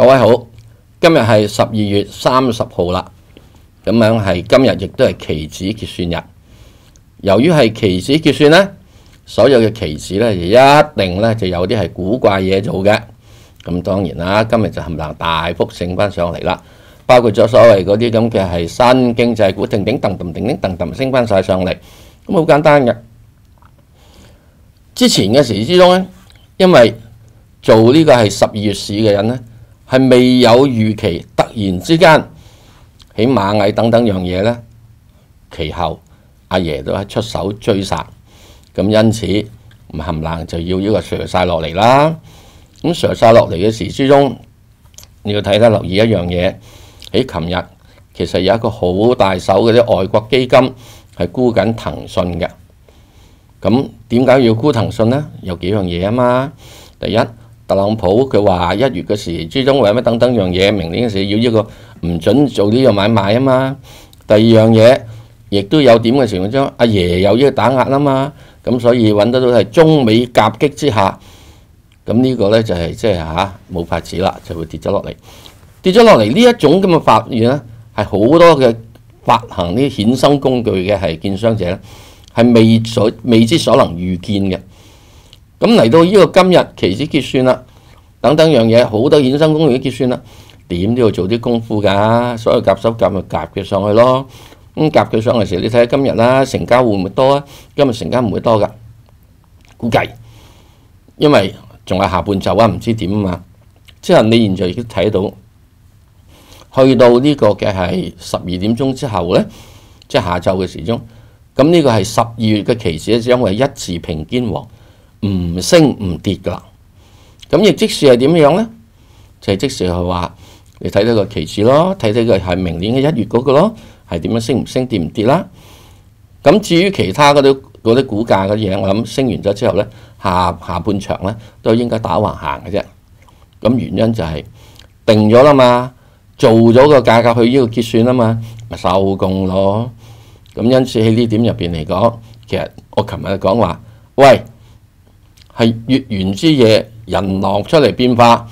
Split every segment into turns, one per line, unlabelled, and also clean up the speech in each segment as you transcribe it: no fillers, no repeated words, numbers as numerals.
各位好，今日係12月30號啦，咁樣係今日亦都係期指結算日。由於係期指結算呢，所有嘅期指呢，就一定呢就有啲係古怪嘢做嘅。咁當然啦，今日就冚唪唥大幅升翻上嚟啦，包括咗所謂嗰啲咁嘅係新經濟股，叮叮噹噹、叮叮噹噹升翻晒上嚟。咁好簡單嘅。之前嘅時之中呢，因為做呢個係12月市嘅人呢，係未有預期，突然之間喺螞蟻等等樣嘢呢，其後阿爺都係出手追殺，咁因此冚唪唥就要呢個瀡晒落嚟啦。咁瀡晒落嚟嘅時之中，你要睇得留意一樣嘢，喺琴日其實有一個好大手嘅啲外國基金係沽緊騰訊嘅。咁點解要沽騰訊呢？有幾樣嘢啊嘛。第一，特朗普佢話1月嘅時之中為乜等等樣嘢，明年嘅時要呢個唔準做呢個買賣啊嘛。第二樣嘢亦都有點嘅情況之中，阿爺有呢個打壓啊嘛。咁所以揾得到係中美夾擊之下，咁呢個呢就係即係冇法子啦，就會跌咗落嚟。跌咗落嚟呢一種咁嘅發現呢，係好多嘅發行啲衍生工具嘅係券商者呢，係未之所能預見嘅。咁嚟到呢個今日期指結算啦，等等樣嘢好多衍生工具都結算啦，點都要做啲功夫㗎。所有夾手夾咪夾佢上去咯。咁夾佢上嚟時，你睇下今日啦，成交會唔會多啊？今日成交唔會多㗎，估計，因為仲係下半晝啊，唔知點啊嘛。即係你現在已經睇到，去到呢個嘅係12點鐘之後呢，即係下晝嘅時鐘。咁呢個係12月嘅期指咧，因為一字平肩王，唔升唔跌㗎啦。咁亦即使係點樣呢？就係即使係話你睇到個期指咯，睇睇佢係明年嘅1月嗰個咯，係點樣升唔升跌唔跌啦。咁至於其他嗰啲股價嗰啲嘢，我諗升完咗之後呢，下半場呢都應該打橫行嘅啫。咁原因就係定咗啦嘛，做咗個價格去呢個結算啊嘛，咪收工咯。咁因此喺呢點入邊嚟講，其實我琴日講話，喂，係月圓之夜，人狼出嚟變化。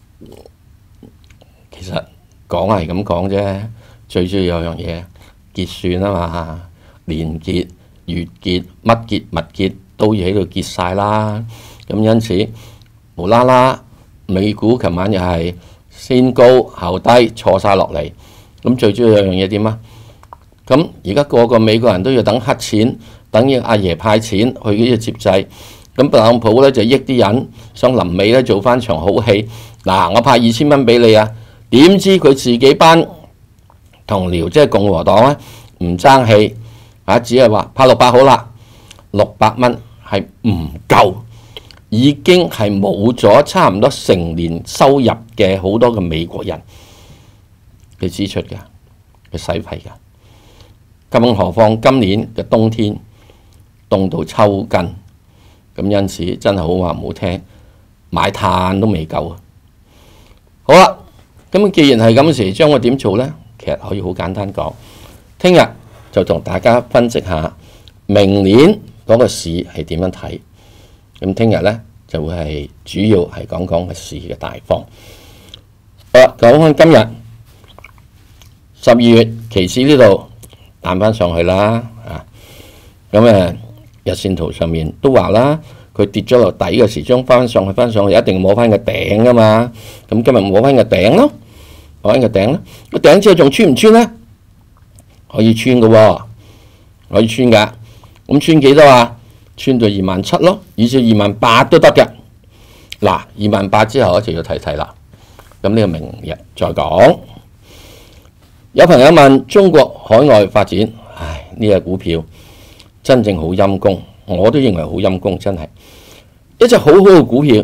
其實講係咁講啫，最主要有樣嘢結算啊嘛，年結、月結、乜結、物結都要喺度結晒啦。咁因此無啦啦，美股琴晚又係先高後低錯晒落嚟。咁最主要有樣嘢點啊？咁而家個個美國人都要等黑錢，等阿爺派錢去呢個接濟。咁特朗普咧就益啲人，想臨尾咧做翻場好戲。嗱，我派2000蚊俾你啊！點知佢自己班同僚即係共和黨咧唔爭氣只係話派600好啦，600蚊係唔夠，已經係冇咗差唔多成年收入嘅好多嘅美國人嘅支出㗎，嘅使費㗎。更何況今年嘅冬天凍到抽筋，咁因此真係好話唔好聽，買炭都未夠啊！好啦，咁既然係咁時，將我點做呢？其實可以好簡單講，聽日就同大家分析下明年嗰個市係點樣睇。咁聽日呢，就會係主要係講講個市嘅大方。好啦，講翻今日12月期指呢度彈翻上去啦，咁日線圖上面都話啦，佢跌咗落底嘅時，將翻上去，一定摸翻個頂噶嘛。咁今日摸翻個頂咯，摸翻個頂咯。個頂之後仲穿唔穿呢？可以穿嘅喎，可以穿㗎。咁穿幾多啊？穿到27,000咯，以至28,000都得嘅。嗱，28,000之後就要睇睇啦。咁呢個明日再講。有朋友問中國海外發展，呢隻股票真正好陰功，我都認為好陰功，真係一隻好好嘅股票，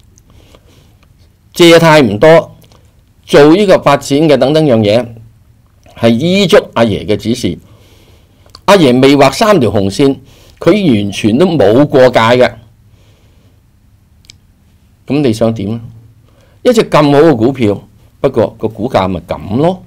借貸唔多，做呢個發展嘅等等樣嘢，係依足阿爺嘅指示。阿爺未畫3條紅線，佢完全都冇過界嘅。咁你想點？一隻咁好嘅股票，不過個股價咪咁咯。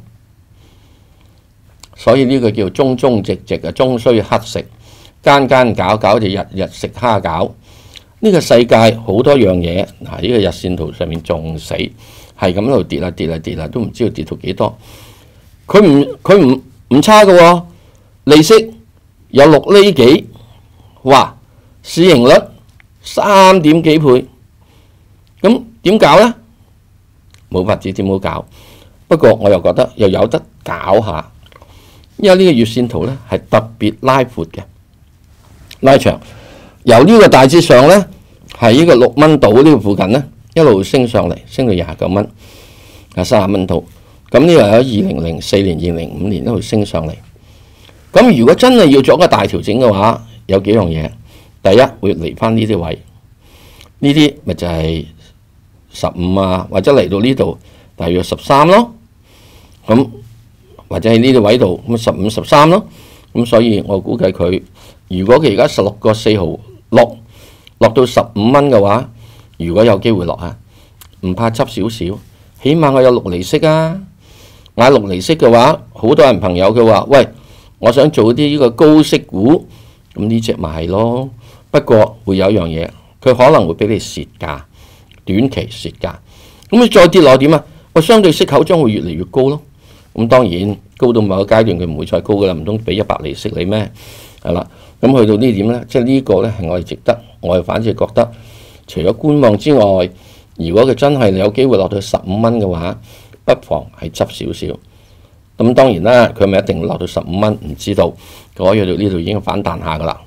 所以呢個叫中中直直啊，終須乞食，間間搞搞就日日食蝦餃。呢個世界好多樣嘢，呢個日線圖上面仲死， 係咁喺度跌啦，都唔知道跌到幾多。佢唔差嘅喎，利息有6厘幾，哇！市盈率3點幾倍，咁點搞呢？冇法子點好搞。不過我又覺得又有得搞下，因為呢個月線圖呢係特別拉闊嘅，拉長，由呢個大致上呢係呢個6蚊度呢個附近呢一路升上嚟，升到29蚊，係30蚊度。咁呢個喺2004年、2005年一路升上嚟。咁如果真係要做一個大調整嘅話，有幾樣嘢。第一會嚟翻呢啲位，呢啲咪就係15啊，或者嚟到呢度大約13咯。咁或者喺呢啲位度咁15、13咯。咁所以我估計佢如果佢而家16個4毫6落到15蚊嘅話，如果有機會落啊，唔怕執少少，起碼我有6厘息啊。買6厘息嘅話，好多人朋友佢話：喂，我想做啲呢個高息股，咁呢隻咪係咯。不過會有一樣嘢，佢可能會俾你蝕價，短期蝕價。咁你再跌落點啊？我相對息口將會越嚟越高咯。咁當然高到某個階段佢唔會再高噶啦，唔通俾100厘息你咩？係啦。咁去到呢點呢，即係呢個呢係我哋值得，我哋反正覺得除咗觀望之外，如果佢真係有機會落到15蚊嘅話，不妨係執少少。咁當然啦，佢咪一定落到15蚊，唔知道。嗰日到呢度已經反彈下噶啦。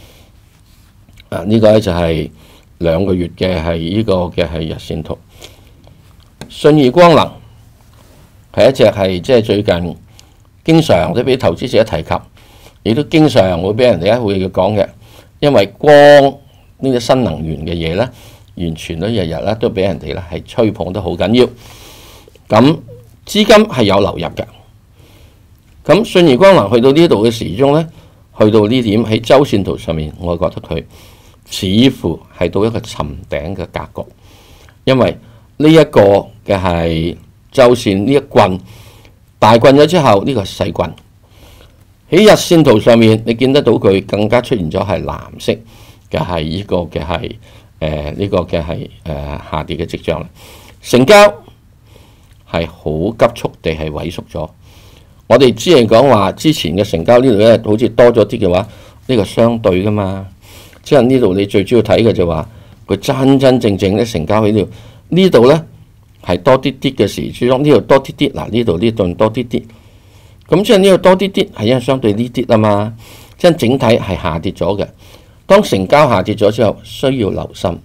呢個咧就係2個月嘅係呢個嘅係日線圖。信義光能係一隻係即係最近經常都俾投資者提及，亦都經常會俾人哋會講嘅。因為光呢啲新能源嘅嘢咧，完全都日日咧都俾人哋咧係吹捧得好緊要。咁資金係有流入嘅。咁信義光能去到呢度嘅時鐘咧，去到呢點喺周線圖上面，我覺得佢似乎係到一個尋頂嘅格局，因為呢一個嘅係周線呢一棍大棍咗之後，呢個細棍喺日線圖上面，你見得到佢更加出現咗係藍色嘅係呢個嘅係呢個嘅係下跌嘅跡象，成交係好急速地係萎縮咗。我哋只係講話之前嘅成交呢度咧，好似多咗啲嘅話，呢個相對噶嘛。即係呢度你最主要睇嘅就話佢真真正正咧成交喺呢度咧係多啲啲嘅時，主要呢度多啲啲，嗱呢度呢度多啲啲。咁即係呢度多啲啲係因為相對呢啲啊嘛，即係整體係下跌咗嘅。當成交下跌咗之後，需要留心，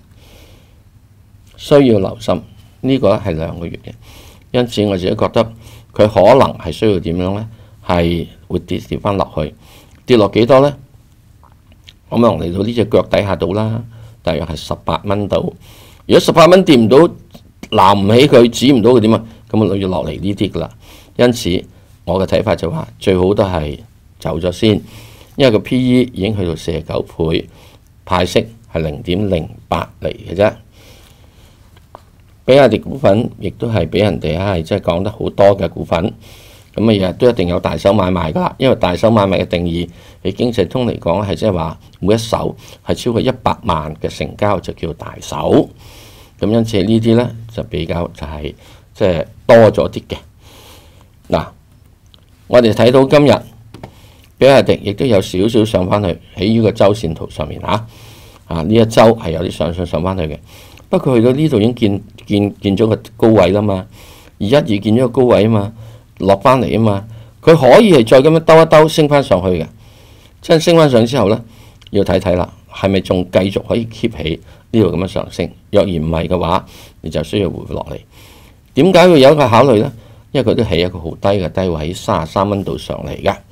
呢個係2個月嘅。因此我自己覺得佢可能係需要點樣呢？係會跌翻落去，跌落幾多呢？可能嚟到呢隻腳底下度啦，大約係18蚊度。如果18蚊跌唔到，攬唔起佢，指唔到佢點啊？咁啊要落嚟呢啲噶啦。因此我嘅睇法就話最好都係走咗先，因為個 P/E 已經去到49倍，派息係0.08厘嘅啫。比亞迪股份亦都係俾人哋係即係講得好多嘅股份，咁啊日日都一定有大手買賣噶啦。因為大手買賣嘅定義喺經濟通嚟講係即係話每一手係超過100萬嘅成交就叫大手。咁因此呢啲呢就比較就係即係多咗啲嘅。嗱，我哋睇到今日比亞迪亦都有少少上翻去喺呢個周線圖上面嚇，呢一周係有啲上翻去嘅。不過去到呢度已經見咗個高位啦嘛，212見咗個高位啊嘛，落翻嚟啊嘛，佢可以係再咁樣兜一兜升翻上去嘅。真升翻上之後呢，要睇睇啦，係咪仲繼續可以 keep 起呢度咁樣上升？若然唔係嘅話，你就需要回落嚟。點解會有一個考慮呢？因為佢都起一個好低嘅低位，喺33蚊度上嚟嘅。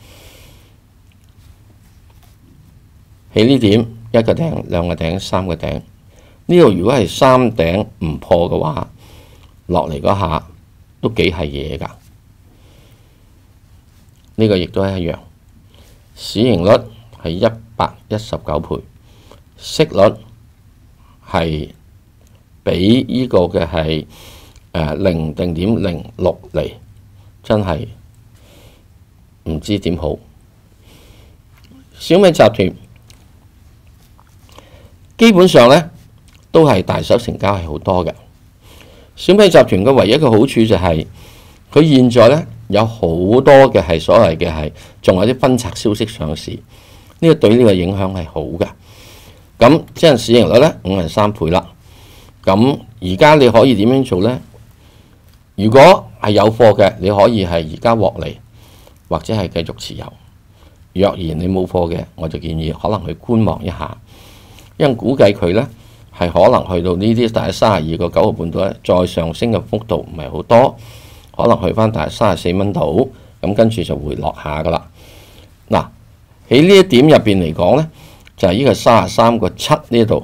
喺呢點1個頂、2個頂、3個頂。呢度如果係3頂唔破嘅話，落嚟嗰下都幾係嘢㗎。呢個亦都係一樣，市盈率係119倍，息率係比呢個嘅係0.06厘，真係唔知點好。小米集團基本上呢，都係大手成交係好多嘅， 小米集團嘅唯一嘅好處就係佢現在呢有好多嘅係所謂嘅係仲有啲分拆消息上市，呢個對呢個影響係好嘅。咁即係市盈率呢53倍啦。咁而家你可以點樣做呢？如果係有貨嘅，你可以係而家獲利，或者係繼續持有。若然你冇貨嘅，我就建議可能去觀望一下，因為估計佢呢係可能去到呢啲大概32.9度咧，再上升嘅幅度唔係好多，可能去翻大概34蚊度，咁跟住就回落下噶啦。嗱，喺呢一點入邊嚟講呢，就係呢個33.7呢度，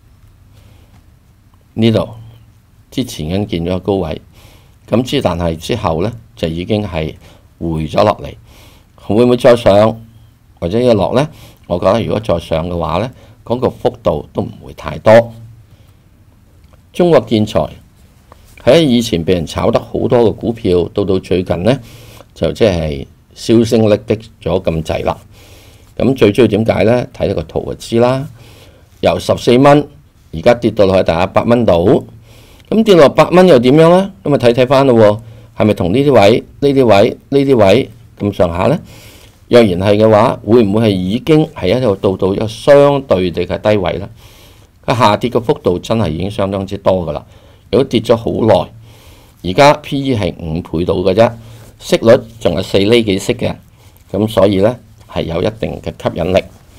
呢度之前已經見咗個高位，咁但係之後呢，就已經係回咗落嚟，會唔會再上或者一落呢？我覺得如果再上嘅話呢，嗰個幅度都唔會太多。中國建材喺以前被人炒得好多嘅股票，到最近呢，就即係銷聲匿跡咗咁滯啦。咁最主要點解呢？睇呢個圖就知啦。由14蚊而家跌到落去大約8蚊度，咁跌落8蚊又點樣呢？咁咪睇翻咯喎，係咪同呢啲位、呢啲位、呢啲位咁上下呢？若然係嘅話，會唔會係已經係一度到一個相對地嘅低位呢？佢下跌嘅幅度真係已經相當之多噶啦，如果跌咗好耐，而家 P/E 係5倍到嘅啫，息率仲有4厘幾息嘅，咁所以呢係有一定嘅吸引力。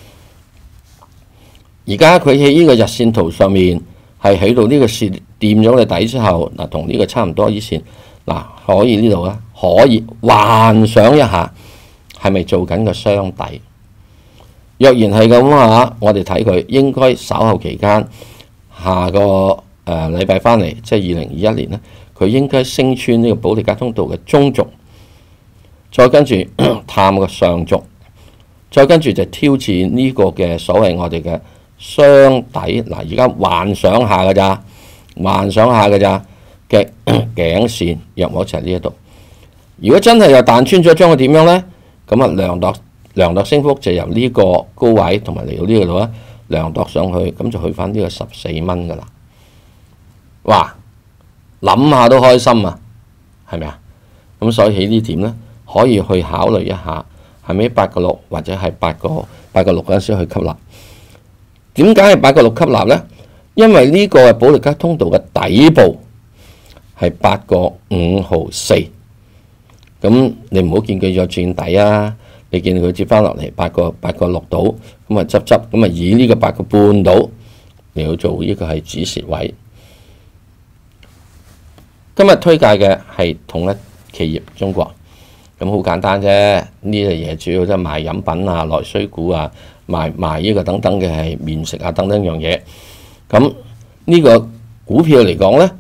而家佢喺呢個日線圖上面係喺度呢個線掂咗嘅底之後，嗱同呢個差唔多以前，嗱可以呢度咧可以幻想一下。係咪做緊個雙底？若然係咁話，我哋睇佢應該稍後期間下個禮拜翻嚟，即係2021年呢，佢應該升穿呢個保利加通道嘅中軸，再跟住探個上軸，再跟住就挑戰呢個嘅所謂我哋嘅雙底。嗱，而家幻想下㗎咋，幻想下㗎咋嘅頸線，約莫就係呢一度。如果真係又彈穿咗，將佢點樣呢？咁啊，量度升幅就由呢個高位同埋嚟到呢個度咧，量度上去，咁就去翻呢個14蚊噶啦。哇，諗下都開心啊，係咪啊？咁所以喺呢點呢，可以去考慮一下，係咪8.6或者係8.6嗰陣時去吸納？點解係8.6吸納呢？因為呢個係保利加通道嘅底部係8.5毫4。咁你唔好見佢再轉底啊！你見佢接翻落嚟8.6度，咁啊執，咁啊以呢個8.5度嚟去做呢個係止蝕位。今日推介嘅係統一企業中國，咁好簡單啫。呢樣嘢主要都係賣飲品啊、內需股啊、賣呢個等等嘅係麵食啊等等樣嘢。咁呢個股票嚟講呢。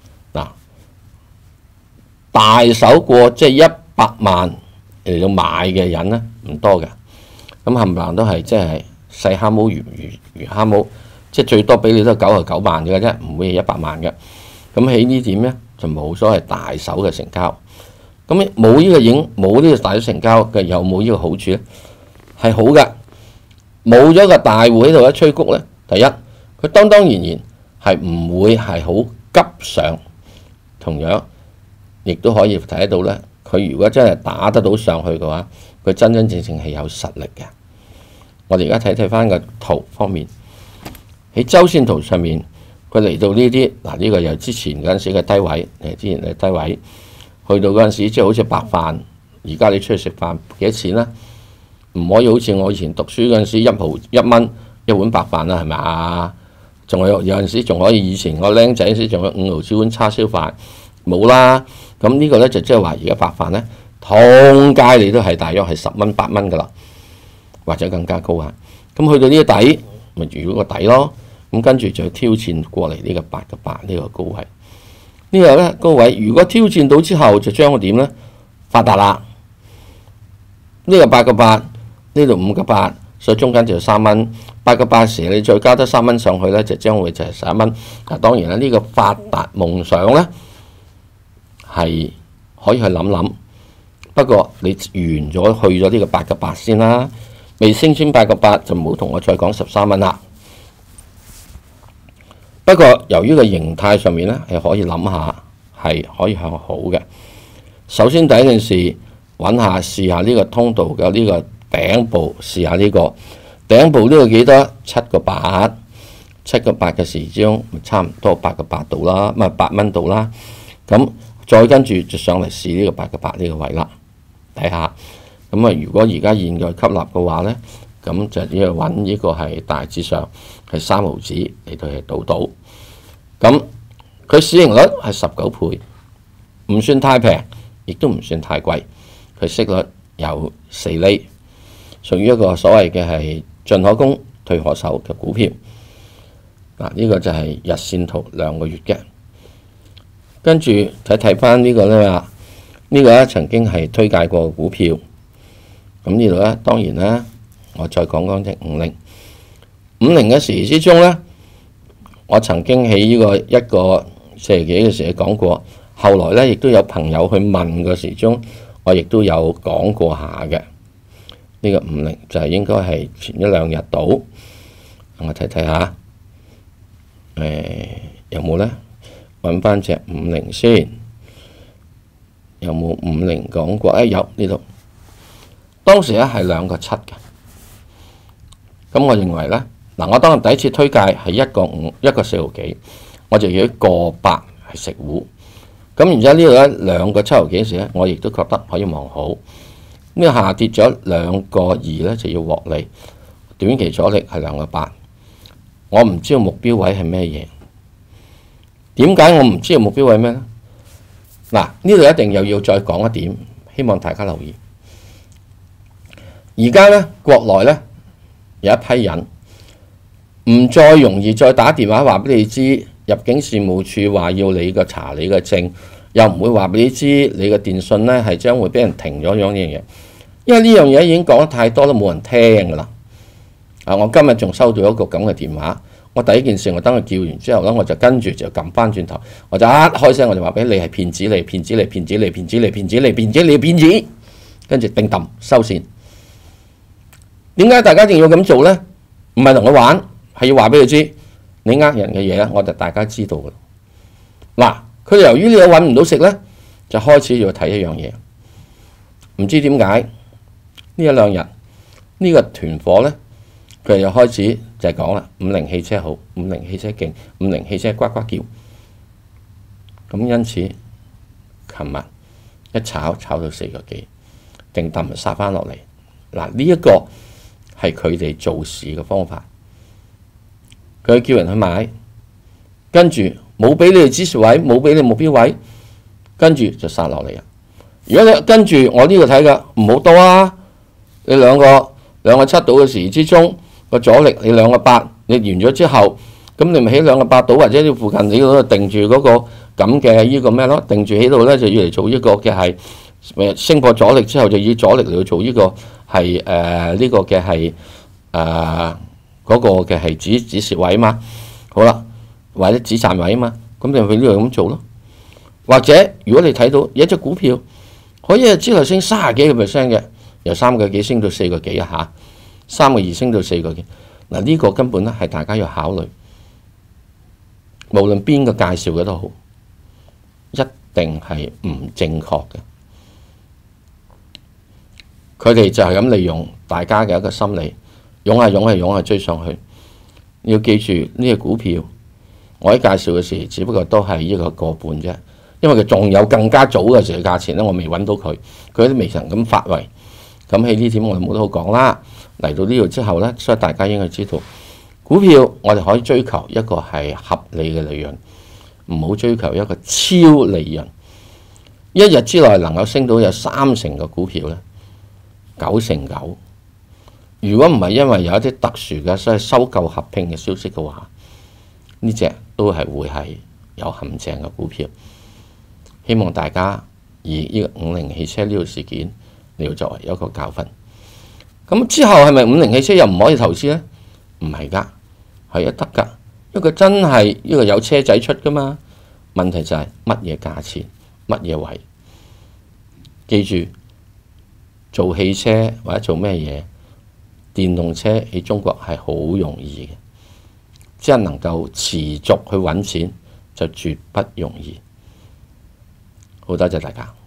大手過即係100萬嚟到買嘅人呢，唔多嘅，咁冚唪唥都係即係細蝦毛、魚蝦毛，即係最多俾你都係99萬嘅啫，唔會係100萬嘅。咁喺呢點呢，就冇所謂大手嘅成交。咁冇呢個大手成交嘅，有冇呢個好處呢？係好嘅，冇咗個大戶喺度一吹谷呢。第一，佢當然係唔會係好急上，同樣。亦都可以睇得到呢，佢如果真係打得到上去嘅話，佢真正係有實力嘅。我哋而家睇翻個圖方面，喺周線圖上面，佢嚟到呢啲嗱，呢個由之前嗰陣時嘅低位，之前嘅低位，去到嗰陣時即係好似白飯，而家你出去食飯幾多錢啦？唔可以好似我以前讀書嗰陣時1蚊一碗白飯啦，係咪啊？仲有陣時仲可以，以前我僆仔嗰陣時仲有5毫子碗叉燒飯，冇啦。咁呢個呢，就即係話而家白飯呢，通街你都係大約係10蚊8蚊噶啦，或者更加高啊！咁去到呢個底，咪如果個底咯，咁跟住就挑戰過嚟呢個8.8呢個高位。呢個呢高位，如果挑戰到之後，就將個點呢發達啦。呢個8.8，呢度5.8，所以中間就3蚊。8.8時你再加多3蚊上去呢，就將會就係11蚊。嗱，當然啦，呢個發達夢想呢，係可以去諗諗，不過你完咗去咗呢個8.8先啦，未升穿8.8就唔好同我再講13蚊啦。 不過由於個形態上面呢，係可以諗下，係可以向好嘅。首先第一件事揾下試下呢個通道嘅呢個頂部，試下呢個頂部呢個幾多？7個8，7個8嘅時鐘咪差唔多8個8度啦，咪8蚊度啦。咁再跟住就上嚟試呢個8個8呢個位啦，睇下。咁啊，如果而家現在吸納嘅話呢，咁就要揾呢個係大致上係3毫子嚟到係賭到。咁佢市盈率係19倍，唔算太平，亦都唔算太貴。佢息率有4厘，屬於一個所謂嘅係進可攻退可守嘅股票。嗱，呢個就係日線圖2個月嘅。跟住睇翻呢個咧，呢個咧曾經係推介過股票。咁呢度咧，當然咧，我再講講隻50嘅時之中咧，我曾經喺呢個一個4幾嘅時候講過，後來咧亦都有朋友去問個時鐘，我亦都有講過下嘅。呢個50就係應該係前1、2日到，我睇睇下，有冇咧？揾翻隻50先，有冇50講過？有呢度。當時咧係2個7嘅，咁我認為咧，我當日第一次推介係1個5，1個4毫幾，我就要1個8係食糊。咁然之後呢度咧2個7毫幾時咧，我亦都覺得可以望好。呢個下跌咗2個2咧就要獲利，短期阻力係2個8。我唔知道目標位係咩嘢？點解我唔知道目標位咩咧？嗱，呢度一定又要再講一點，希望大家留意。而家咧，國內咧有一批人唔再容易再打電話話俾你知，入境事務處話要你個查你個證，又唔會話俾你知你個電信咧係將會俾人停咗樣嘢，因為呢樣嘢已經講得太多都冇人聽噶啦。我今日仲收到一個咁嘅電話，我第一件事我等佢叫完之後咧，我就跟住就撳翻轉頭，我就一開聲我就話俾你係騙子嚟，騙子嚟，騙子嚟，騙子嚟，騙子嚟，騙子嚟，騙子，跟住叮噹收線。點解大家一定要咁做呢？唔係同佢玩，係要話俾佢知，你呃人嘅嘢咧，我就大家知道噶啦。嗱，佢由於你又揾唔到食呢，就開始要睇一樣嘢。唔知點解呢1、2日呢個團伙呢，佢又開始就係講啦，50汽車好，50汽車勁，50汽車呱呱叫。咁因此，琴日一炒到4個幾，定氹就殺翻落嚟。嗱，呢一個係佢哋做事嘅方法，佢叫人去買，跟住冇俾你哋指示位，冇俾你目標位，跟住就殺落嚟啊！如果你跟住我呢個睇嘅唔好多啊，你兩個7度嘅時之中個阻力，你2個8，你完咗之後，咁你咪喺2個8度或者呢附近你嗰度定住嗰個咁嘅呢個咩咯？定住喺度咧就要嚟做呢個嘅係升破阻力之後，就以阻力嚟去做呢個。係呢個嘅係嗰個嘅係指示位啊嘛，好啦，或者止賺位啊嘛，咁你去呢度咁做咯。或者如果你睇到有一隻股票可以之後升30幾個 percent 嘅，由3個幾升到4個幾啊嚇，3個2升到4個幾，嗱呢個根本咧係大家要考慮，無論邊個介紹嘅都好，一定係唔正確嘅。佢哋就係咁利用大家嘅一個心理，湧下追上去。你要記住呢個股票，我喺介紹嘅時，只不過都係呢個半啫，因為佢仲有更加早嘅時嘅價錢咧，我未揾到佢，佢都未曾咁發圍。咁喺呢點我哋冇得好講啦。嚟到呢度之後呢，所以大家應該知道，股票我哋可以追求一個係合理嘅利潤，唔好追求一個超利潤。一日之內能夠升到有30成嘅股票呢。99%，如果唔係因為有一啲特殊嘅所謂收購合併嘅消息嘅話，呢隻都係會係有陷阱嘅股票。希望大家以呢個50汽車呢個事件你要作為一個教訓。咁之後係咪50汽車又唔可以投資呢？唔係㗎，係得㗎，因為佢真係呢個有車仔出㗎嘛。問題就係乜嘢價錢，乜嘢位，記住。做汽車或者做咩嘢，電動車喺中國係好容易嘅， 只係能夠持續去揾錢，就絕不容易。好多謝大家。